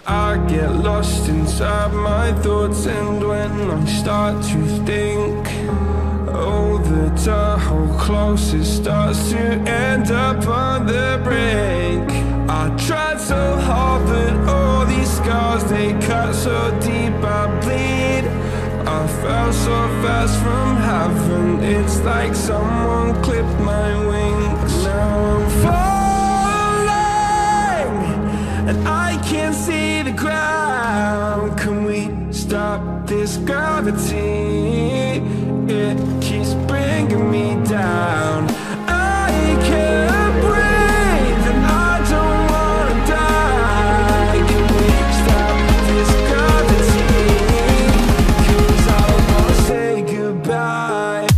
I get lost inside my thoughts, and when I start to think, oh, the tunnel close, it starts to end up on the brink. I tried so hard, but all these scars, they cut so deep, I bleed. I fell so fast from heaven, it's like someone clipped my wings. Now I'm falling, and I can't see the ground. Can we stop this gravity? It keeps bringing me down. I can't breathe, and I don't wanna die. Can we stop this gravity? 'Cause I don't wanna say goodbye.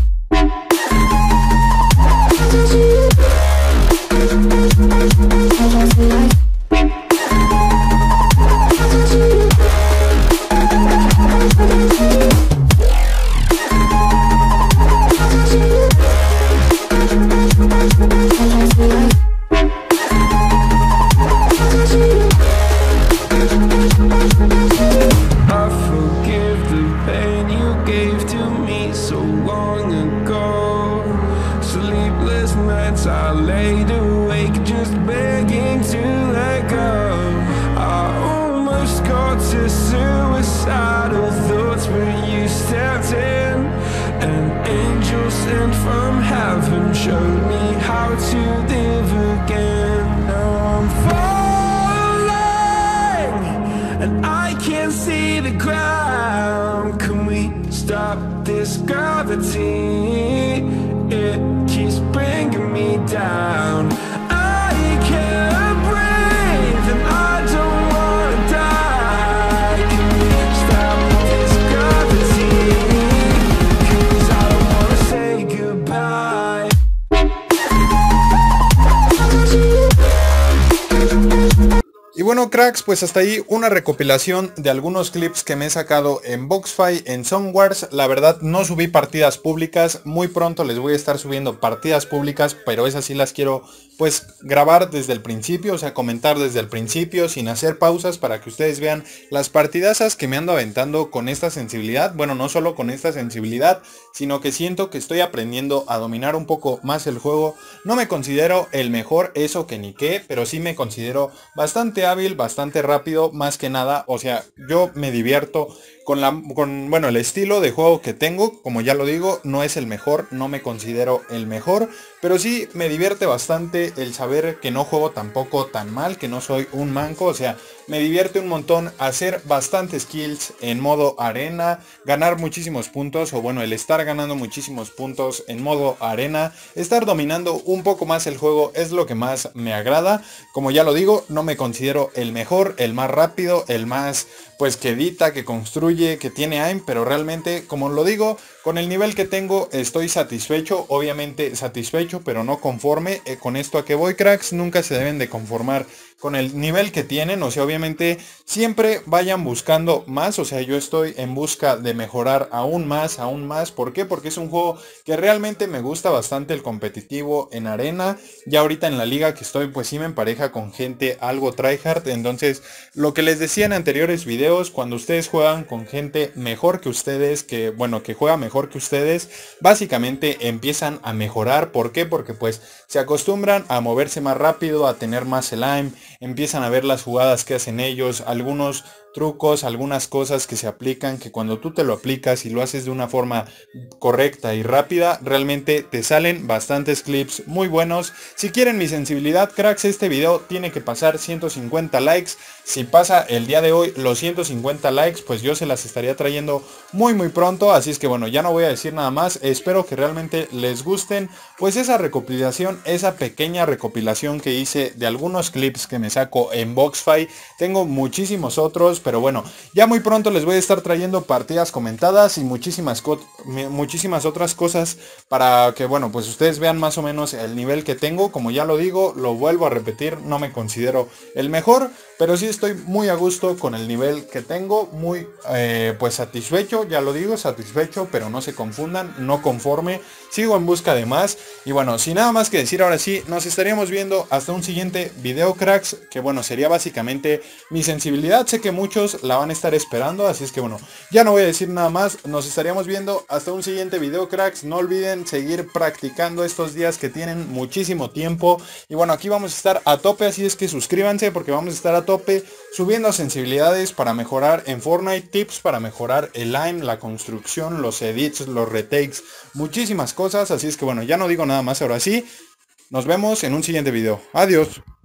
I laid awake just begging to let go. I almost got to suicidal thoughts, but you stepped in. An angel sent from heaven showed me how to live again. Now I'm falling, and I can't see the ground. Can we stop this gravity? It keeps bringing me down. I can't breathe, and I don't wanna die. Can we stop this gravity? 'Cause I don't wanna say goodbye. Y bueno, cracks, pues hasta ahí una recopilación de algunos clips que me he sacado en Boxfy, en Songwars. La verdad no subí partidas públicas, muy pronto les voy a estar subiendo partidas públicas, pero esas sí las quiero pues grabar desde el principio, o sea, comentar desde el principio sin hacer pausas para que ustedes vean las partidazas que me ando aventando con esta sensibilidad. Bueno, no solo con esta sensibilidad, sino que siento que estoy aprendiendo a dominar un poco más el juego. No me considero el mejor, eso que ni qué, pero sí me considero bastante hábil, bastante rápido, más que nada. O sea, yo me divierto con el estilo de juego que tengo. Como ya lo digo, no es el mejor, no me considero el mejor, pero sí me divierte bastante el saber que no juego tampoco tan mal, que no soy un manco. O sea, me divierte un montón hacer bastantes kills en modo arena, ganar muchísimos puntos, o bueno, el estar ganando muchísimos puntos en modo arena, estar dominando un poco más el juego es lo que más me agrada. Como ya lo digo, no me considero el mejor, el más rápido, el más pues que edita, que construye, que tiene aim, pero realmente, como lo digo, con el nivel que tengo estoy satisfecho, obviamente satisfecho, pero no conforme. Con esto a que voy, cracks, nunca se deben de conformar con el nivel que tienen. O sea, obviamente siempre vayan buscando más. O sea, yo estoy en busca de mejorar aún más, aún más. ¿Por qué? Porque es un juego que realmente me gusta bastante el competitivo en arena. Ya ahorita en la liga que estoy, pues sí me empareja con gente algo tryhard. Entonces, lo que les decía en anteriores videos, cuando ustedes juegan con gente mejor que ustedes, que bueno, que juega mejor que ustedes, básicamente empiezan a mejorar. ¿Por qué? Porque pues se acostumbran a moverse más rápido, a tener más el aim, empiezan a ver las jugadas que hacen ellos, algunos trucos, algunas cosas que se aplican, que cuando tú te lo aplicas y lo haces de una forma correcta y rápida, realmente te salen bastantes clips muy buenos. Si quieren mi sensibilidad, cracks, este video tiene que pasar 150 likes. Si pasa el día de hoy los 150 likes, pues yo se las estaría trayendo muy pronto. Así es que bueno, ya no voy a decir nada más. Espero que realmente les gusten pues esa recopilación, esa pequeña recopilación que hice de algunos clips que me saco en Boxfy. Tengo muchísimos otros, minutos, pero bueno, ya muy pronto les voy a estar trayendo partidas comentadas y muchísimas otras cosas para que, bueno, pues ustedes vean más o menos el nivel que tengo. Como ya lo digo, lo vuelvo a repetir, no me considero el mejor, pero sí estoy muy a gusto con el nivel que tengo, muy pues satisfecho, ya lo digo, satisfecho, pero no se confundan, no conforme, sigo en busca de más. Y bueno, sin nada más que decir, ahora sí, nos estaríamos viendo hasta un siguiente video, cracks, que bueno, sería básicamente mi sensibilidad. Sé que muchos la van a estar esperando, así es que bueno, ya no voy a decir nada más, nos estaríamos viendo hasta un siguiente video, cracks. No olviden seguir practicando estos días que tienen muchísimo tiempo, y bueno, aquí vamos a estar a tope, así es que suscríbanse porque vamos a estar a tope subiendo sensibilidades para mejorar en Fortnite, tips para mejorar el aim, la construcción, los edits, los retakes, muchísimas cosas. Así es que bueno, ya no digo nada más, ahora sí, nos vemos en un siguiente video. Adiós.